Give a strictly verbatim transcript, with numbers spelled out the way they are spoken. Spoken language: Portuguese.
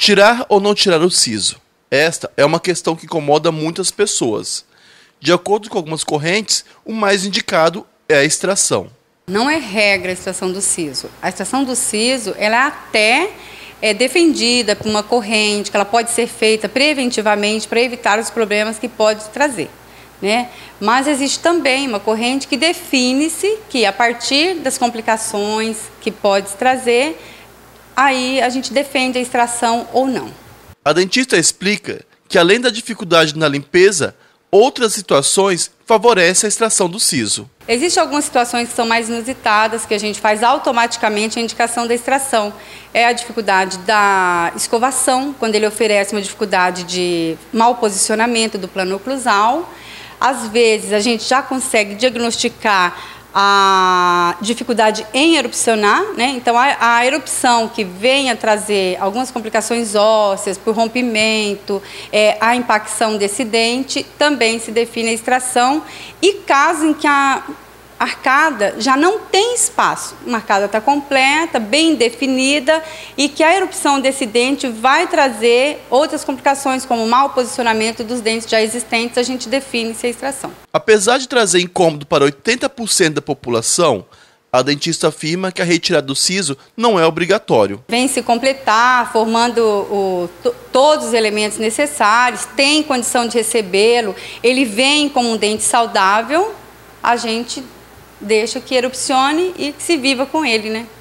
Tirar ou não tirar o siso? Esta é uma questão que incomoda muitas pessoas. De acordo com algumas correntes, o mais indicado é a extração. Não é regra a extração do siso. A extração do siso, ela até é defendida por uma corrente, que ela pode ser feita preventivamente para evitar os problemas que pode trazer, né? Mas existe também uma corrente que define-se que a partir das complicações que pode trazer, aí a gente defende a extração ou não. A dentista explica que além da dificuldade na limpeza, outras situações favorecem a extração do siso. Existem algumas situações que são mais inusitadas, que a gente faz automaticamente a indicação da extração. É a dificuldade da escovação, quando ele oferece uma dificuldade de mau posicionamento do plano oclusal. Às vezes, a gente já consegue diagnosticar a dificuldade em erupcionar, né? Então, a, a erupção que vem a trazer algumas complicações ósseas, por rompimento, é, a impacção desse dente, também se define a extração. E caso em que a arcada já não tem espaço, uma arcada está completa, bem definida, e que a erupção desse dente vai trazer outras complicações, como o mau posicionamento dos dentes já existentes, a gente define-se a extração. Apesar de trazer incômodo para oitenta por cento da população, a dentista afirma que a retirada do siso não é obrigatório. Vem se completar, formando o, todos os elementos necessários, tem condição de recebê-lo, ele vem como um dente saudável, a gente deixa que erupcione e que se viva com ele, né?